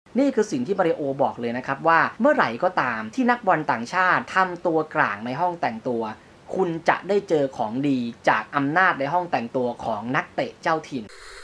นี่คือสิ่งที่มาริโอบอกเลยนะครับว่าเมื่อไหร่ก็ตามที่นักบอลต่างชาติทำตัวกลางในห้องแต่งตัวคุณจะได้เจอของดีจากอำนาจในห้องแต่งตัวของนักเตะเจ้าถิ่น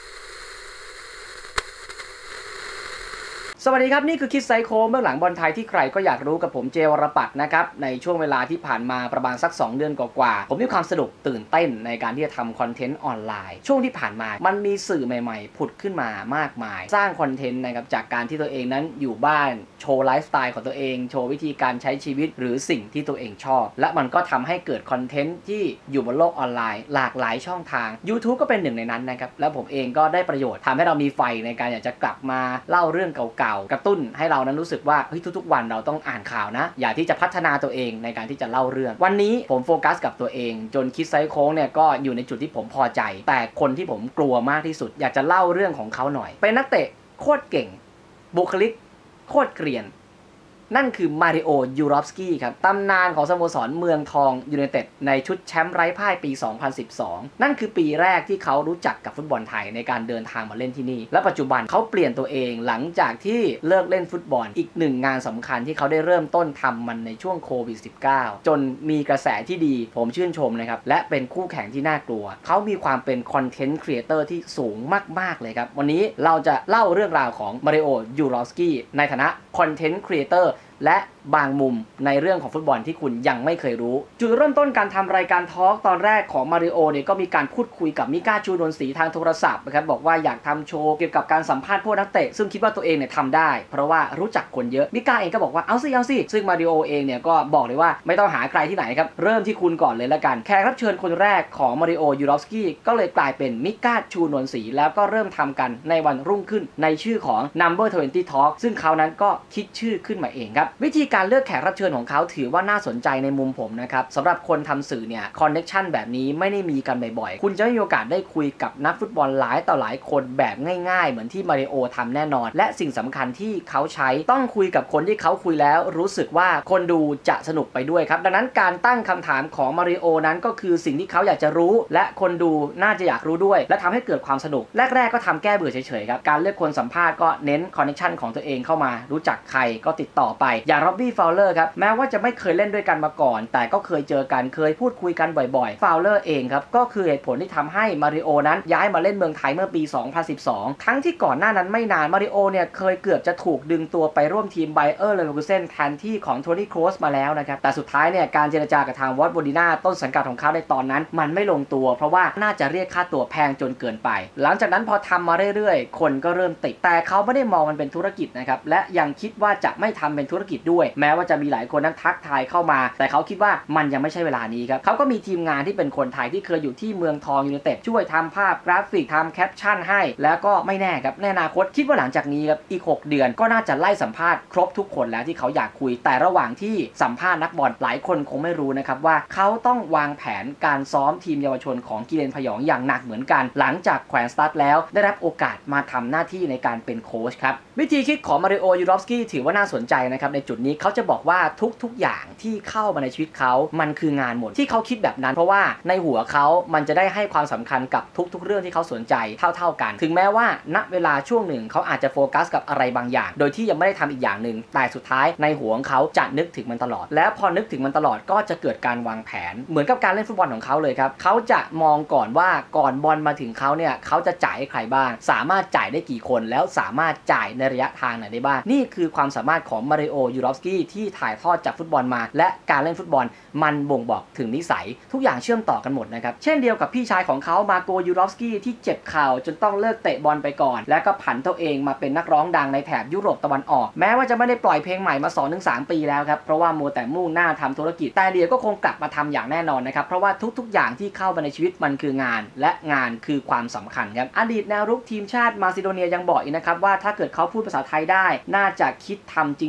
สวัสดีครับนี่คือคิดไซโคเบื้องหลังบอลไทยที่ใครก็อยากรู้กับผมเจวรปัตรนะครับในช่วงเวลาที่ผ่านมาประมาณสัก2 เดือนกว่าผมมีความสนุกตื่นเต้นในการที่จะทำคอนเทนต์ออนไลน์ช่วงที่ผ่านมามันมีสื่อใหม่ๆผุดขึ้นมามากมายสร้างคอนเทนต์นะครับจากการที่ตัวเองนั้นอยู่บ้านโชว์ไลฟ์สไตล์ของตัวเองโชว์วิธีการใช้ชีวิตหรือสิ่งที่ตัวเองชอบและมันก็ทำให้เกิดคอนเทนต์ที่อยู่บนโลกออนไลน์หลากหลายช่องทาง YouTube ก็เป็นหนึ่งในนั้นนะครับแล้วผมเองก็ได้ประโยชน์ทำให้เรามีไฟในการอยากจะกลับมาเล่าเรื่องเก่าๆกระตุ้นให้เรานั้นรู้สึกว่าทุกๆวันเราต้องอ่านข่าวนะอยากที่จะพัฒนาตัวเองในการที่จะเล่าเรื่องวันนี้ผมโฟกัสกับตัวเองจนคิดไซโค้งเนี่ยก็อยู่ในจุดที่ผมพอใจแต่คนที่ผมกลัวมากที่สุดอยากจะเล่าเรื่องของเขาหน่อยเป็นนักเตะโคตรเก่งบุคลิกโคตรเกรียนนั่นคือมาริโอ ยูรอฟสกี้ครับตำนานของสโมสรเมืองทองยูไนเต็ดในชุดแชมป์ไร้พ่ายปี 2012 นั่นคือปีแรกที่เขารู้จักกับฟุตบอลไทยในการเดินทางมาเล่นที่นี่และปัจจุบันเขาเปลี่ยนตัวเองหลังจากที่เลิกเล่นฟุตบอลอีกหนึ่งงานสำคัญที่เขาได้เริ่มต้นทำมันในช่วงโควิด -19 จนมีกระแสที่ดีผมชื่นชมนะครับและเป็นคู่แข่งที่น่ากลัวเขามีความเป็นคอนเทนต์ครีเอเตอร์ที่สูงมากๆเลยครับวันนี้เราจะเล่าเรื่องราวของมาริโอ ยูรอฟสกี้ในฐานะคอนเทนต์ครีเอเตอร์และบางมุมในเรื่องของฟุตบอลที่คุณยังไม่เคยรู้จุดเริ่มต้นการทำรายการทอล์กตอนแรกของมาริโอเนี่ยก็มีการพูดคุยกับมิก้าชูนนทรีทางโทรศัพท์นะครับบอกว่าอยากทำโชว์เกี่ยวกับการสัมภาษณ์พวกนักเตะซึ่งคิดว่าตัวเองเนี่ยทำได้เพราะว่ารู้จักคนเยอะมิก้าเองก็บอกว่าเอาสิซึ่งมาริโอเองเนี่ยก็บอกเลยว่าไม่ต้องหาใครที่ไหนครับเริ่มที่คุณก่อนเลยละกันแขกรับเชิญคนแรกของมาริโอ ยูรอฟสกี้ก็เลยกลายเป็นมิก้าชูนนทรีแล้วก็เริ่มทำกันในวันรุ่งขึ้นในชื่อของ Number 20 Talk ซึ่งเขานั้นก็คิดชื่อขึ้นมาเองครับวิธีการเลือกแขกรับเชิญของเขาถือว่าน่าสนใจในมุมผมนะครับสำหรับคนทำสื่อเนี่ยคอนเนคชั่นแบบนี้ไม่ได้มีกันบ่อยๆคุณจะไม่มีโอกาสได้คุยกับนักฟุตบอลหลายต่อหลายคนแบบง่ายๆเหมือนที่มาริโอทำแน่นอนและสิ่งสำคัญที่เขาใช้ต้องคุยกับคนที่เขาคุยแล้วรู้สึกว่าคนดูจะสนุกไปด้วยครับดังนั้นการตั้งคำถามของมาริโอนั้นก็คือสิ่งที่เขาอยากจะรู้และคนดูน่าจะอยากรู้ด้วยและทำให้เกิดความสนุกแรกๆก็ทำแก้เบื่อเฉยๆครับการเลือกคนสัมภาษณ์ก็เน้นคอนเนคชั่นของตัวเองเข้ามารู้จักใครก็ติดต่อไปอย่างร็อบบี้ ฟาวเลอร์ครับแม้ว่าจะไม่เคยเล่นด้วยกันมาก่อนแต่ก็เคยเจอกันเคยพูดคุยกันบ่อยๆฟาวเลอร์เองครับก็คือเหตุผลที่ทำให้มาริโอนั้นย้ายมาเล่นเมืองไทยเมื่อปี 2012 ทั้งที่ก่อนหน้านั้นไม่นานมาริโอเนี่ยเคยเกือบจะถูกดึงตัวไปร่วมทีมไบเออร์เลเวอร์คูเซ่นแทนที่ของโทนี่โครสมาแล้วนะครับแต่สุดท้ายเนี่ยการเจรจากับทางวอตโบดิน่าต้นสังกัดของเขาในตอนนั้นมันไม่ลงตัวเพราะว่าน่าจะเรียกค่าตัวแพงจนเกินไปหลังจากนั้นพอทำมาเรื่อยๆคนก็เริ่มติดแต่เขาไม่ได้มองมันเป็นธุรกิจนะครับและยังคิดว่าจะไม่ทำเป็นธุรกิจด้วยแม้ว่าจะมีหลายคนนั้นทักทายเข้ามาแต่เขาคิดว่ามันยังไม่ใช่เวลานี้ครับเขาก็มีทีมงานที่เป็นคนไทยที่เคยอยู่ที่เมืองทองยูไนเต็ดช่วยทำภาพกราฟิกทำแคปชั่นให้แล้วก็ไม่แน่ครับในอนาคตคิดว่าหลังจากนี้ครับอีก6 เดือนก็น่าจะไล่สัมภาษณ์ครบทุกคนแล้วที่เขาอยากคุยแต่ระหว่างที่สัมภาษณ์นักบอลหลายคนคงไม่รู้นะครับว่าเขาต้องวางแผนการซ้อมทีมเยาวชนของกิเลนพยองอย่างหนักเหมือนกันหลังจากแขวนสตาร์ทแล้วได้รับโอกาสมาทำหน้าที่ในการเป็นโค้ชครับวิธีคิดของมาริโอ ยูรอฟสกี้ถือว่าน่าสนใจนะครับในจุดนี้เขาจะบอกว่าทุกอย่างที่เข้ามาในชีวิตเขามันคืองานหมดที่เขาคิดแบบนั้นเพราะว่าในหัวเขามันจะได้ให้ความสำคัญกับทุกๆเรื่องที่เขาสนใจเท่ากันถึงแม้ว่าณเวลาช่วงหนึ่งเขาอาจจะโฟกัสกับอะไรบางอย่างโดยที่ยังไม่ได้ทำอีกอย่างหนึ่งแต่สุดท้ายในหัวของเขาจะนึกถึงมันตลอดแล้วพอนึกถึงมันตลอดก็จะเกิดการวางแผนเหมือนกับการเล่นฟุตบอลของเขาเลยครับเขาจะมองก่อนว่าก่อนบอลมาถึงเขาเนี่ยเขาจะจ่ายให้ใครบ้างสามารถจ่ายได้กี่คนแล้วสามารถจ่ายในระยะทางไหนได้บ้างนี่คือความสามารถของมาริโอ ยูรอฟสกี้ที่ถ่ายทอดจากฟุตบอลมาและการเล่นฟุตบอลมันบ่งบอกถึงนิสัยทุกอย่างเชื่อมต่อกันหมดนะครับเช่นเดียวกับพี่ชายของเขามาโก ยูรอฟสกี้ที่เจ็บเข่าจนต้องเลิกเตะบอลไปก่อนแล้วก็ผันตัวเองมาเป็นนักร้องดังในแถบยุโรปตะวันออกแม้ว่าจะไม่ได้ปล่อยเพลงใหม่มา 2-3 ปีแล้วครับเพราะว่ามัวแต่มุ่งหน้าทำธุรกิจแต่เดี๋ยวก็คงกลับมาทำอย่างแน่นอนนะครับเพราะว่าทุกๆอย่างที่เข้ามาในชีวิตมันคืองานและงานคือความสำคัญครับอดีตแนวรุกทีมชาติมาซิโดเนียยังบอกอีกนะครับว่าถ้าเกิดเขาพูดภาษาไทยได้น่าจะคิดทำจริงๆจั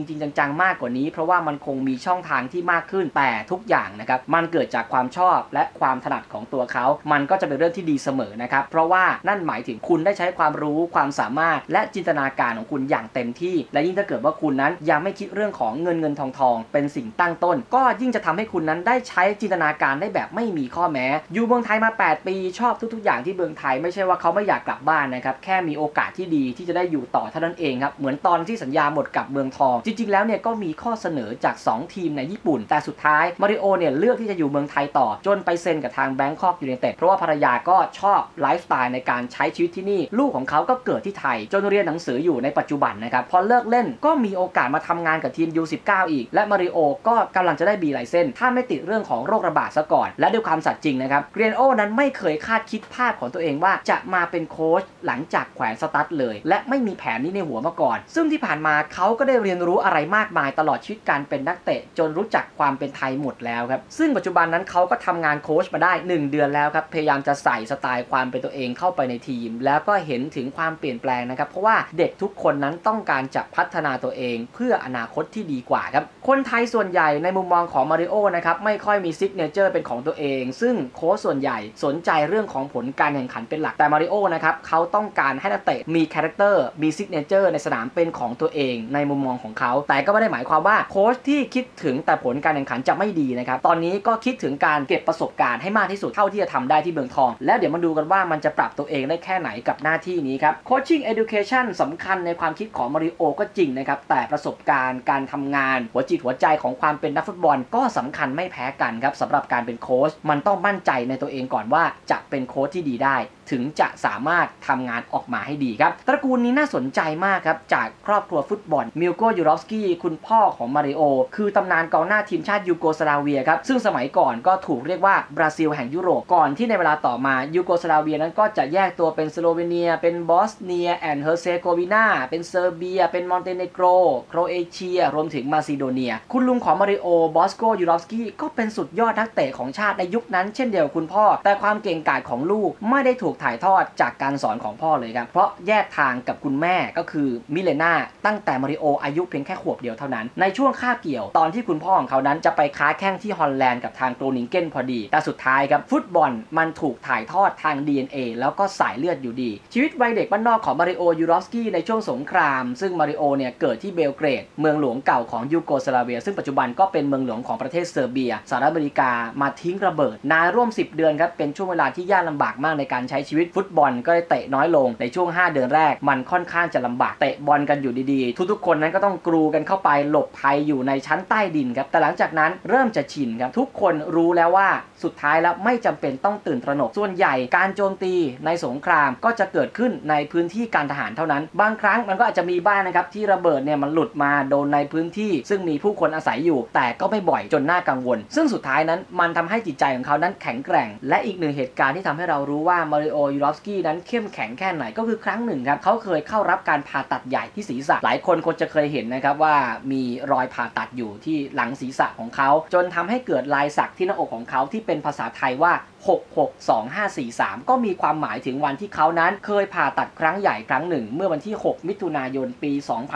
งมากกว่านี้เพราะว่ามันคงมีช่องทางที่มากขึ้นแต่ทุกอย่างนะครับมันเกิดจากความชอบและความถนัดของตัวเขามันก็จะเป็นเรื่องที่ดีเสมอนะครับเพราะว่านั่นหมายถึงคุณได้ใช้ความรู้ความสามารถและจินตนาการของคุณอย่างเต็มที่และยิ่งถ้าเกิดว่าคุณนั้นยังไม่คิดเรื่องของเงินทองเป็นสิ่งตั้งต้นก็ยิ่งจะทำให้คุณนั้นได้ใช้จินตนาการได้แบบไม่มีข้อแม้อยู่เมืองไทยมา8 ปีชอบทุกๆอย่างที่เมืองไทยไม่ใช่ว่าเขาไม่อยากกลับบ้านนะครับแค่มีโอกาสที่ดีที่จะได้อยู่ต่อเท่านั้นเองครับเหมือนตอนที่สัญญาหมดกับเมืองทองจริงๆแล้วเนี่ยก็มีข้อเสนอจาก2ทีมในญี่ปุ่นแต่สุดท้ายมาริโอเนี่ยเลือกที่จะอยู่เมืองไทยต่อจนไปเซ็นกับทางแบงคอกยูไนเต็ดเพราะว่าภรรยาก็ชอบไลฟ์สไตล์ในการใช้ชีวิตที่นี่ลูกของเขาก็เกิดที่ไทยจนเรียนหนังสืออยู่ในปัจจุบันนะครับพอเลิกเล่นก็มีโอกาสมาทำงานกับทีม U19 อีกและมาริโอก็กำลังจะได้บีไลเซนส์ถ้าไม่ติดเรื่องของโรคระบาดซะก่อนและด้วยความสัตย์จริงนะครับเกรียนโอนั้นไม่เคยคาดคิดภาพของตัวเองว่าจะมาเป็นโค้ชหลังจากแขวนสตั๊ดเลยและไม่มีแผนนี้ในหัวมาก่อนซึ่งที่ผ่านมาเขาก็ได้เรียนรู้อะไรมากมายตลอดชีวิตการเป็นนักเตะจนรู้จักความเป็นไทยหมดแล้วครับซึ่งปัจจุบันนั้นเขาก็ทำงานโค้ชมาได้1 เดือนแล้วครับพยายามจะใส่สไตล์ความเป็นตัวเองเข้าไปในทีมแล้วก็เห็นถึงความเปลี่ยนแปลงนะครับเพราะว่าเด็กทุกคนนั้นต้องการจะพัฒนาตัวเองเพื่ออนาคตที่ดีกว่าครับคนไทยส่วนใหญ่ในมุมมองของมาริโอนะครับไม่ค่อยมีซิกเนเจอร์เป็นของตัวเองซึ่งโค้ชส่วนใหญ่สนใจเรื่องของผลการแข่งขันเป็นหลักแต่มาริโอนะครับเขาต้องการให้นักเตะมีคาแรคเตอร์มีซิกเนเจอร์ในสนามเป็นของตัวเองในมุมมองของเขาแต่ก็ไม่ได้หมายความว่าโค้ชที่คิดถึงแต่ผลการแข่งขันจะไม่ดีนะครับตอนนี้ก็คิดถึงการเก็บประสบการณ์ให้มากที่สุดเท่าที่จะทำได้ที่เมืองทองแล้วเดี๋ยวมาดูกันว่ามันจะปรับตัวเองได้แค่ไหนกับหน้าที่นี้ครับ Coaching Education สำคัญในความคิดของมาริโอก็จริงนะครับแต่ประสบการณ์การทำงานหัวจิตหัวใจของความเป็นนักฟุตบอลก็สำคัญไม่แพ้กันครับสำหรับการเป็นโค้ชมันต้องมั่นใจในตัวเองก่อนว่าจะเป็นโค้ชที่ดีได้ถึงจะสามารถทำงานออกมาให้ดีครับตระกูลนี้น่าสนใจมากครับจากครอบครัวฟุตบอลมิลโกยูรอฟสกี้คุณพ่อของมาริโอคือตำนานกองหน้าทีมชาติยูโกสลาเวียครับซึ่งสมัยก่อนก็ถูกเรียกว่าบราซิลแห่งยุโรปก่อนที่ในเวลาต่อมายูโกสลาเวียนั้นก็จะแยกตัวเป็นสโลเวเนียเป็นบอสเนียแอนด์เฮอร์เซโกวีนาเป็นเซอร์เบียเป็นมอนเตเนโกรโครเอเชียรวมถึงมาซิโดเนียคุณลุงของมาริโอบอสโกยูรอฟสกี้ก็เป็นสุดยอดนักเตะของชาติในยุคนั้นเช่นเดียวคุณพ่อแต่ความเก่งกาจของลูกไม่ได้ถูกถ่ายทอดจากการสอนของพ่อเลยครับเพราะแยกทางกับคุณแม่ก็คือมิเลนาตั้งแต่มาริโออายุเพียงแค่ขวบเดียวเท่านั้นในช่วงคาบเกี่ยวตอนที่คุณพ่อของเขานั้นจะไปค้าแข้งที่ฮอลแลนด์กับทางโกรนิงเกนพอดีแต่สุดท้ายครับฟุตบอลมันถูกถ่ายทอดทาง DNA แล้วก็สายเลือดอยู่ดีชีวิตวัยเด็กบ้านนอกของมาริโอยูรอฟสกี้ในช่วงสงครามซึ่งมาริโอเนี่ยเกิดที่เบลเกรดเมืองหลวงเก่าของยูโกสลาเวียซึ่งปัจจุบันก็เป็นเมืองหลวงของประเทศเซอร์เบียสหรัฐอเมริกามาทิ้งระเบิดนานร่วม10 เดือนครับเป็นช่วงเวลาที่ยากลำบากมากในการใช้ชีวิตฟุตบอลก็ได้เตะน้อยลงในช่วง5 เดือนแรกมันค่อนข้างจะลำบากเตะบอลกันอยู่ดีๆทุกๆคนนั้นก็ต้องกรูกันเข้าไปหลบภัยอยู่ในชั้นใต้ดินครับแต่หลังจากนั้นเริ่มจะชินครับทุกคนรู้แล้วว่าสุดท้ายแล้วไม่จำเป็นต้องตื่นตระหนกส่วนใหญ่การโจมตีในสงครามก็จะเกิดขึ้นในพื้นที่การทหารเท่านั้นบางครั้งมันก็อาจจะมีบ้างนะครับที่ระเบิดเนี่ยมันหลุดมาโดนในพื้นที่ซึ่งมีผู้คนอาศัยอยู่แต่ก็ไม่บ่อยจนน่ากังวลซึ่งสุดท้ายนั้นมันทำให้จิตใจของเขานั้นแข็งแกร่งและอีกหนึ่งเหตุการณ์ที่ทำให้เรารู้ว่ามาริโอยูรอฟสกี้นั้นเข้มแข็งแค่ไหนก็คือครั้งหนึ่งครับเขาเคยเข้ารับการผ่าตัดใหญ่ที่ศีรษะหลายคนคงจะเคยเห็นนะครับว่ามีรอยผ่าตัดอยู่ที่หลังศีรษะของเขาจนทำให้เกิดลายสักที่หน้าอกของเขาที่เป็นภาษาไทยว่า662543ก็มีความหมายถึงวันที่เขานั้นเคยผ่าตัดครั้งใหญ่ครั้งหนึ่งเมื่อวันที่6 มิถุนายนปี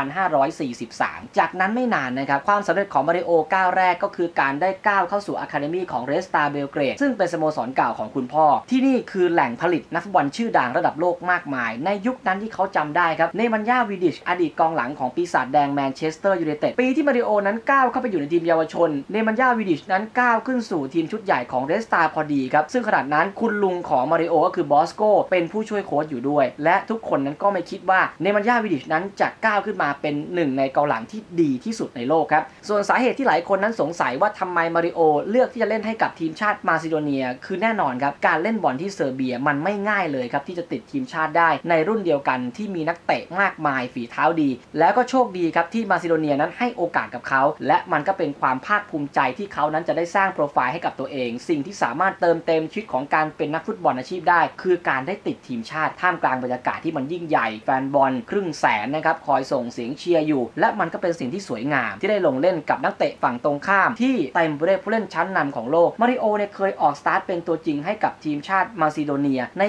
2543จากนั้นไม่นานนะครับความสำเร็จของมาริโอก้าวแรกก็คือการได้ก้าวเข้าสู่อะคาเดมีของเรสตาเบลเกรดซึ่งเป็นสโมสรเก่าของคุณพ่อที่นี่คือแหล่งผลิตนักฟุตบอลชื่อดังระดับโลกมากมายในยุคนั้นที่เขาจำได้ครับเนมันยาวิดิชอดีตกองหลังของปีศาจแดงแมนเชสเตอร์ยูไนเต็ดปีที่มาริโอนั้นก้าวเข้าไปอยู่ในทีมเยาวชนเนมันยาวิดิชนั้นก้าวขึ้นสู่ทีมชุดใหญ่ของเรสตาพอดีครับซึ่งขณะนั้นคุณลุงของมาริโอก็คือบอสโกเป็นผู้ช่วยโค้ชอยู่ด้วยและทุกคนนั้นก็ไม่คิดว่าเนมันยาวิดิชนั้นจะก้าวขึ้นมาเป็นหนึ่งในกองหลังที่ดีที่สุดในโลกครับส่วนสาเหตุที่หลายคนนั้นสงสัยว่าทำไมมาริโอเลือกที่จะเล่นให้กับทีมชาติมาซิโดเนียคือแน่นอนครับการเล่นบอลที่เซอร์เบียมันไม่ง่ายเลยครับที่จะติดทีมชาติได้ในรุ่นเดียวกันที่มีนักเตะมากมายฝีเท้าดีแล้วก็โชคดีครับที่มาซิโดเนียนั้นให้โอกาสกับเขาและมันก็เป็นความภาคภูมิใจที่เขานั้นจะได้สร้างโปรไฟล์ให้กับตัวเองสิ่งที่สามารถเติมเต็มชีวิตของการเป็นนักฟุตบอลอาชีพได้คือการได้ติดทีมชาติท่ามกลางบรรยากาศที่มันยิ่งใหญ่แฟนบอลครึ่งแสนนะครับคอยส่งเสียงเชียร์อยู่และมันก็เป็นสิ่งที่สวยงามที่ได้ลงเล่นกับนักเตะฝั่งตรงข้ามที่เต็มไปด้วยผู้เล่นชั้นนำของโลกมาริโอเนี่ยเคยออกสตาร์ทเป็นตัวจริงให้กับทีมชาติมาซิโดเนียใน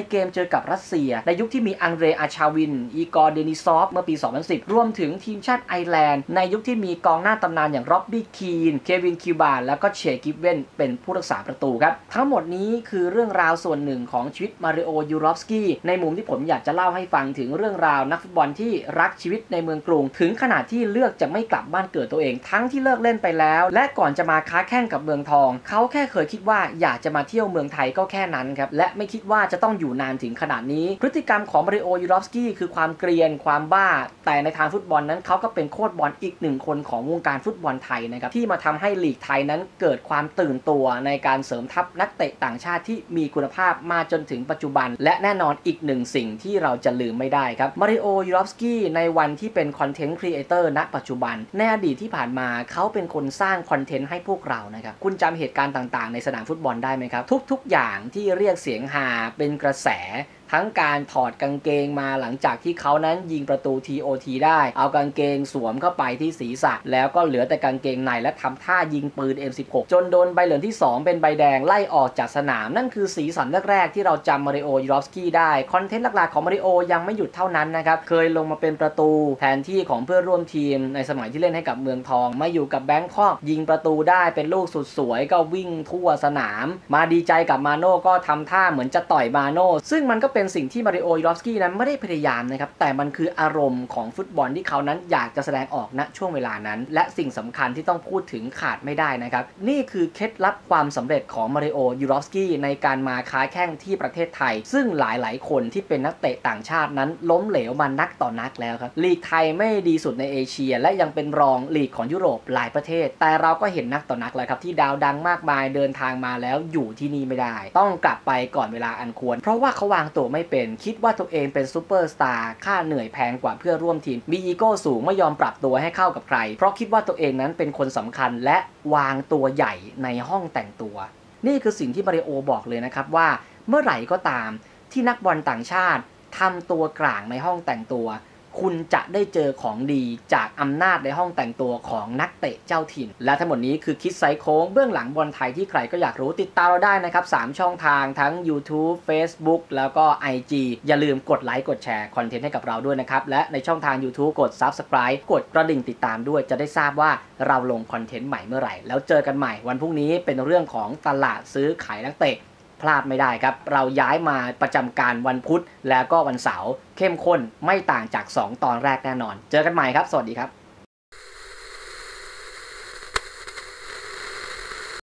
เกมเจอกับรัสเซียในยุคที่มีอังเดรอาชาวินอีกอร์เดนิซอฟเมื่อปี 2010 รวมถึงทีมชาติไอร์แลนด์ในยุคที่มีกองหน้าตำนานอย่างร็อบบี้คีนเควินคิวบาแล้วก็เชกิฟเว่นเป็นผู้รักษาประตูครับทั้งหมดนี้คือเรื่องราวส่วนหนึ่งของชีวิตมาริโอยูรอฟสกี้ในมุมที่ผมอยากจะเล่าให้ฟังถึงเรื่องราวนักฟุตบอลที่รักชีวิตในเมืองกรุงถึงขนาดที่เลือกจะไม่กลับบ้านเกิดตัวเองทั้งที่เลิกเล่นไปแล้วและก่อนจะมาค้าแข่งกับเมืองทองเขาแค่เคยคิดว่าอยากจะมาเที่ยวเมืองไทยก็แค่นั้นครับและไม่คิดว่าจะต้องอยู่นานถึงขนาดนี้พฤติกรรมของมาริโอยูรอฟสกี้คือความเกรียนความบ้าแต่ในทางฟุตบอลนั้นเขาก็เป็นโค้ชบอลอีกหนึ่งคนของวงการฟุตบอลไทยนะครับที่มาทำให้ลีกไทยนั้นเกิดความตื่นตัวในการเสริมทัพนักเตะต่างชาติที่มีคุณภาพมาจนถึงปัจจุบันและแน่นอนอีกหนึ่งสิ่งที่เราจะลืมไม่ได้ครับมาริโอยูรอฟสกี้ในวันที่เป็นคอนเทนต์ครีเอเตอร์ณปัจจุบันในอดีตที่ผ่านมาเขาเป็นคนสร้างคอนเทนต์ให้พวกเรานะครับคุณจำเหตุการณ์ต่างๆในสนามฟุตบอลได้ไหมครับทุกๆอย่างที่เรียกเสียงฮาเป็นกระแสทั้งการถอดกางเกงมาหลังจากที่เขานั้นยิงประตู TOT ได้เอากางเกงสวมเข้าไปที่ศีรษะแล้วก็เหลือแต่กางเกงในและทำท่ายิงปืน M16 จนโดนใบเหลืองที่2เป็นใบแดงไล่ออกจากสนามนั่นคือสีสันแรกๆที่เราจำมาริโอยูรอฟสกี้ได้คอนเทนต์หลักๆของมาริโอยังไม่หยุดเท่านั้นนะครับเคยลงมาเป็นประตูแทนที่ของเพื่อนร่วมทีมในสมัยที่เล่นให้กับเมืองทองมาอยู่กับแบงคอกยิงประตูได้เป็นลูกสุดสวยก็วิ่งทั่วสนามมาดีใจกับมาโน่ก็ทำท่าเหมือนจะต่อยมาโน่ซึ่งมันก็เป็นสิ่งที่มาริโอยูรอฟสกี้นั้นไม่ได้พยายามนะครับแต่มันคืออารมณ์ของฟุตบอลที่เขานั้นอยากจะแสดงออกณช่วงเวลานั้นและสิ่งสำคัญที่ต้องพูดถึงขาดไม่ได้นะครับนี่คือเคล็ดลับความสำเร็จของมาริโอยูรอฟสกี้ในการมาค้าแข่งที่ประเทศไทยซึ่งหลายๆคนที่เป็นนักเตะต่างชาตินั้นล้มเหลวมานักต่อนักแล้วครับลีกไทยไม่ดีสุดในเอเชียและยังเป็นรองลีกของยุโรปหลายประเทศแต่เราก็เห็นนักต่อนักแล้วครับที่ดาวดังมากมายเดินทางมาแล้วอยู่ที่นี่ไม่ได้ต้องกลับไปก่อนเวลาอันควรเพราะว่าเขาวางตัวไม่เป็นคิดว่าตัวเองเป็นซูเปอร์สตาร์ค่าเหนื่อยแพงกว่าเพื่อนร่วมทีมมีอีโก้สูงไม่ยอมปรับตัวให้เข้ากับใครเพราะคิดว่าตัวเองนั้นเป็นคนสำคัญและวางตัวใหญ่ในห้องแต่งตัวนี่คือสิ่งที่มาริโอบอกเลยนะครับว่าเมื่อไหร่ก็ตามที่นักบอลต่างชาติทำตัวกลางในห้องแต่งตัวคุณจะได้เจอของดีจากอำนาจในห้องแต่งตัวของนักเตะเจ้าถิ่นและทั้งหมดนี้คือคิดไซโค้งเบื้องหลังบอลไทยที่ใครก็อยากรู้ติดตามเราได้นะครับ3ช่องทางทั้ง YouTube Facebook แล้วก็ IG อย่าลืมกดไลค์กดแชร์คอนเทนต์ให้กับเราด้วยนะครับและในช่องทาง YouTube กด Subscribe กดกระดิ่งติดตามด้วยจะได้ทราบว่าเราลงคอนเทนต์ใหม่เมื่อไหร่แล้วเจอกันใหม่วันพรุ่งนี้เป็นเรื่องของตลาดซื้อขายนักเตะพลาดไม่ได้ครับเราย้ายมาประจำการวันพุธแล้วก็วันเสาร์เข้มข้นไม่ต่างจาก2ตอนแรกแน่นอนเจอกันใหม่ครับสวัสดีครับ